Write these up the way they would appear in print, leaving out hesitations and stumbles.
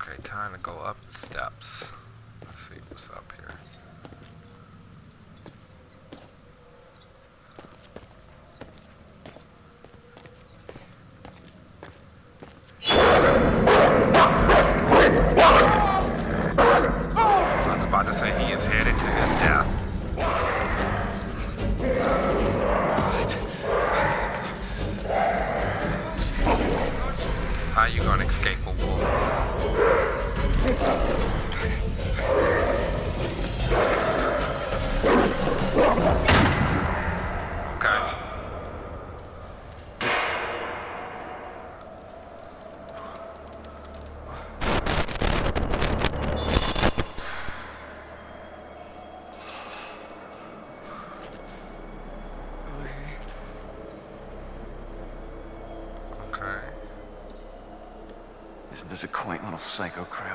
Okay, time to go up the steps. Let's see what's up here. I was about to say he is headed to his death. How you gonna escape a wolf? Okay. Okay. Isn't this a quaint little psycho crib?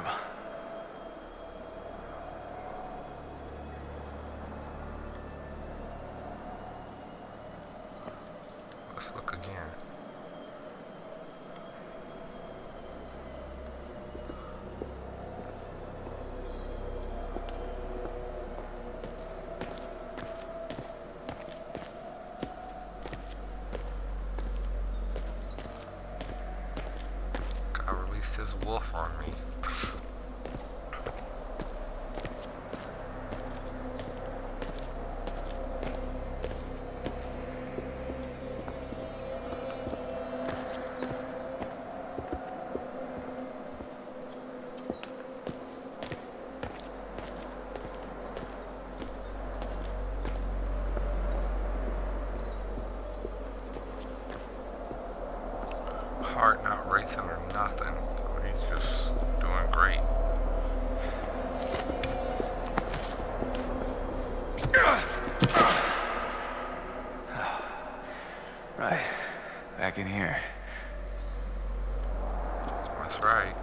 Let's look again. God released his wolf on me. Heart not racing or nothing, so he's just doing great. Right. Back in here. That's right.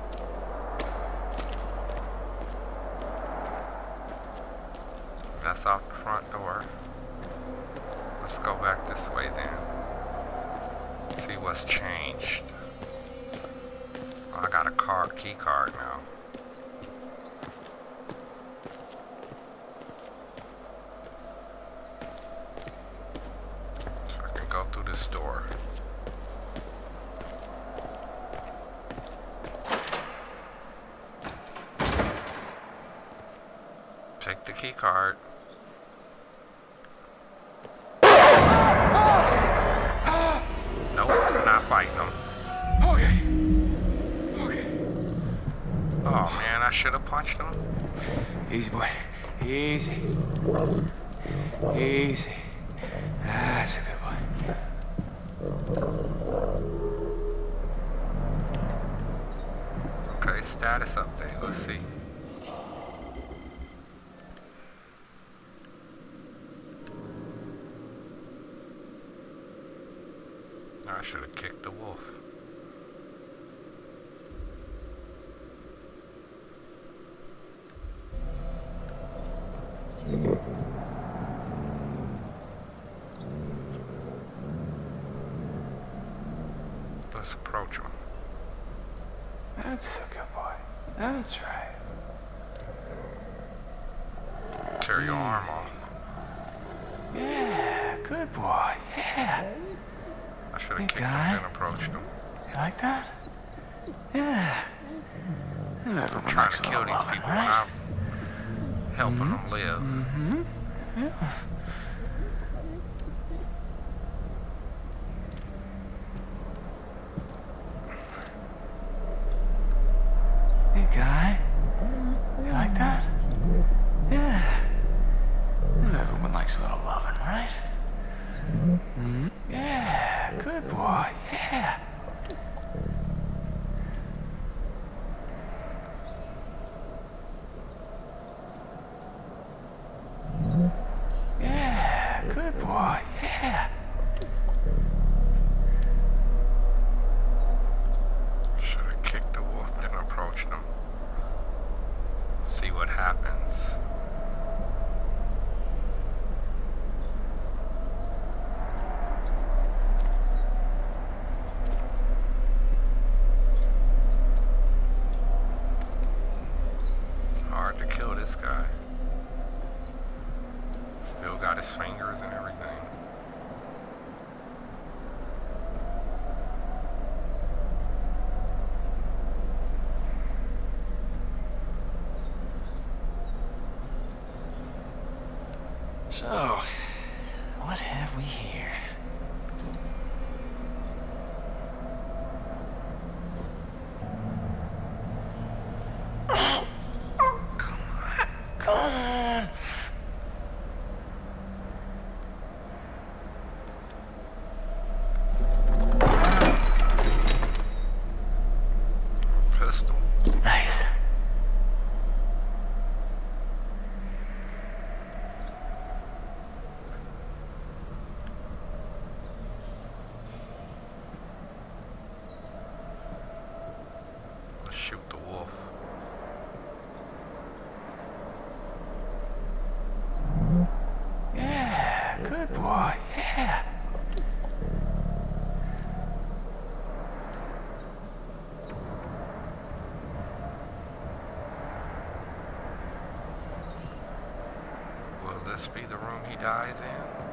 That's out the front door. Let's go back this way then. See what's changed. Oh, I got a key card now. So I can go through this door. Take the key card. Nope, I'm not fighting them. Okay. Okay. Oh man, I should have punched him. Easy, boy. Easy. Easy. That's a good boy. Okay, status update. Let's see. I should have kicked the wolf. Let's approach him. That's a good boy. That's right. Tear your arm off. Yeah, good boy. Yeah. I should have Hey, kicked guy. him and approached him. You like that? Yeah. I'm trying to kill these people when I'm helping them live. Mm-hmm. Yeah. Hey, guy. You like that? Yeah. Everyone likes a little loving, right? Mm-hmm. Yeah, good boy. Yeah. Yeah, good boy. Yeah. Should have kicked the wolf, then approached him. See what happens. his fingers and everything. So, what have we here? Come on. Pistol. Nice. Let's shoot the wolf. Yeah, good boy. Yeah. Will this be the room he dies in?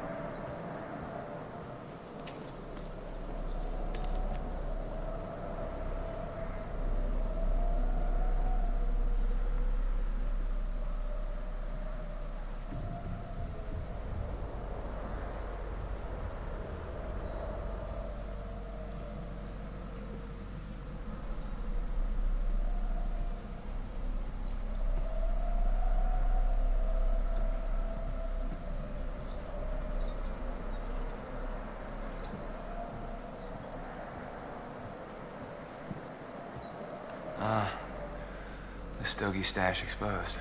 The Stogie stash exposed.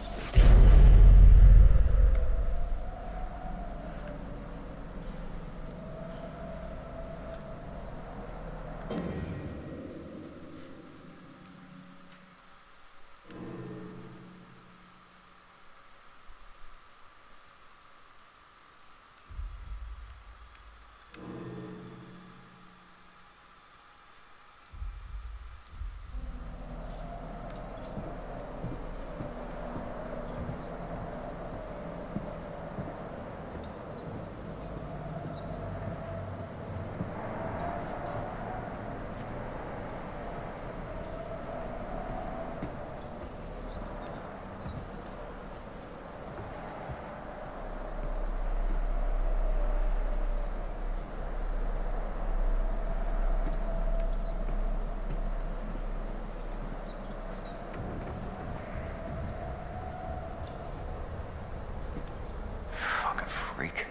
Fucking freak.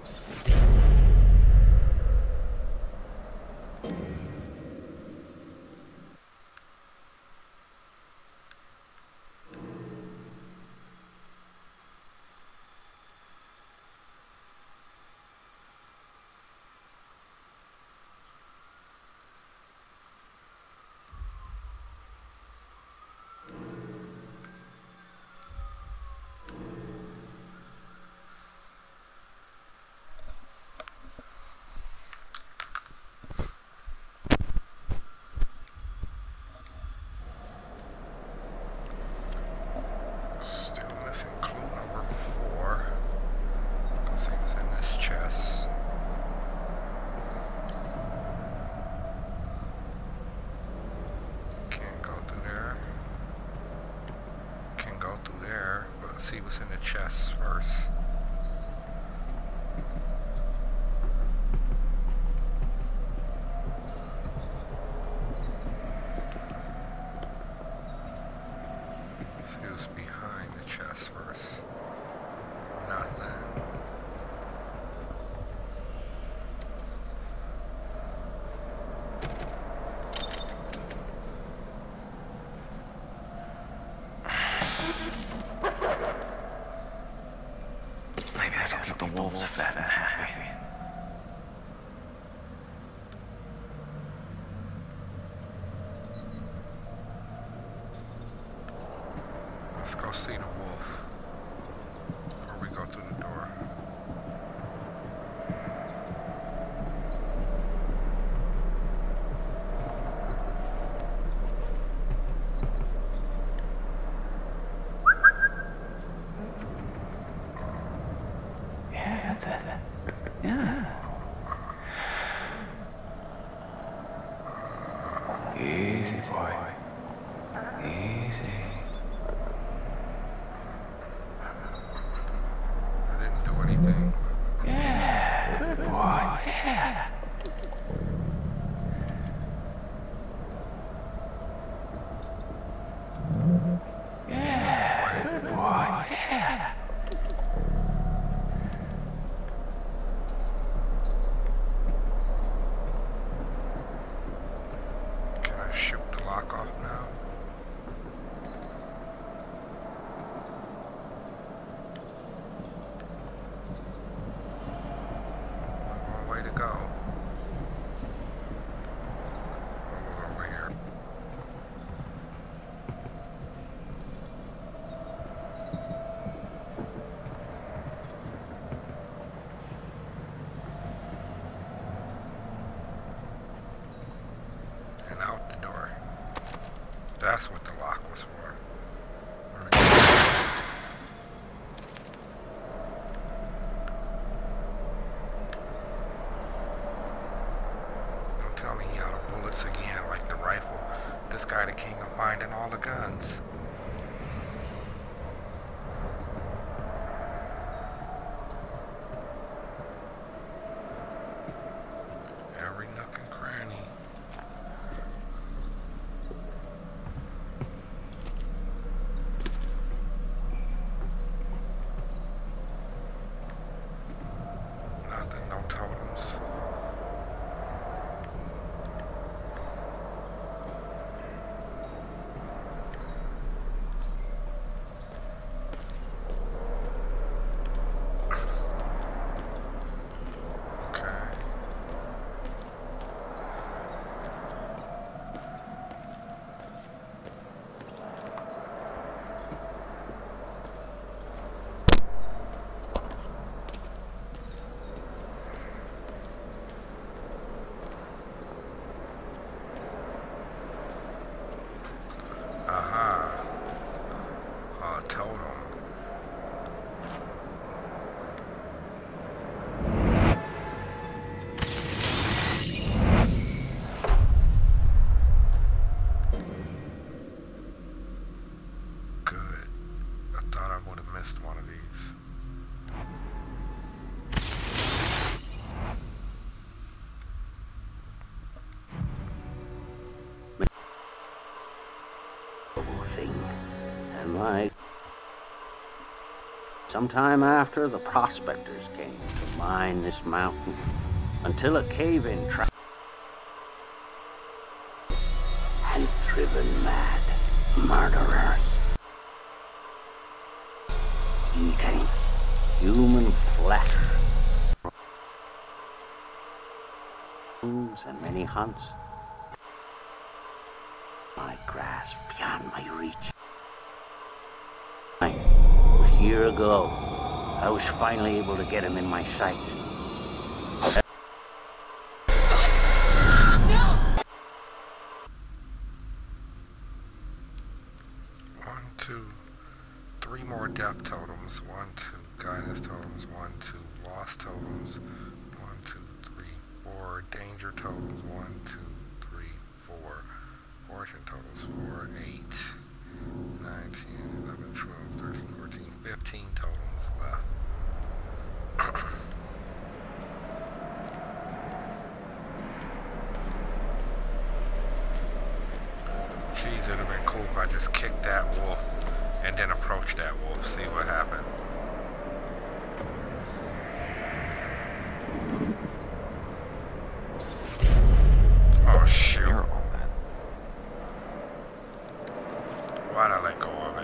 Still missing clue number 4. Let's see what's in this chest. Can't go through there. Can go through there, but let's see what's in the chest first. See what's behind the chest first. Nothing. Maybe that sounds like the wolves fat and happy. Let's go see the wolf. Or we go through the door. Yeah. Easy. I didn't do anything. Yeah, good boy. Yeah. Yeah, good boy. Yeah. Can I shoot the lock off now? One way to go. What was over here? And out the door. That's what the lock was for. Don't tell me he out of bullets again, like the rifle. This guy the king of finding all the guns. Every nook and cranny. Nothing, no totems. Okay. Aha. Totem. Good. I thought I would have missed one of these. Thing. And like sometime after the prospectors came to mine this mountain until a cave-in trap and driven mad murderers eating human flesh and many hunts my grasp beyond my reach. A year ago, I was finally able to get him in my sights. One, two, three more death totems. 1, 2 guidance totems. 1, 2 lost totems. 1, 2, 3, 4 danger totals. 1, 2, 3, 4 fortune totals. 4, 8, 9, 10, 11, 12, 13, 14, 15 totals left. Jeez, it would have been cool if I just kicked that wolf and then approached that wolf, see what happened. Oh shoot. Why'd I let go of it?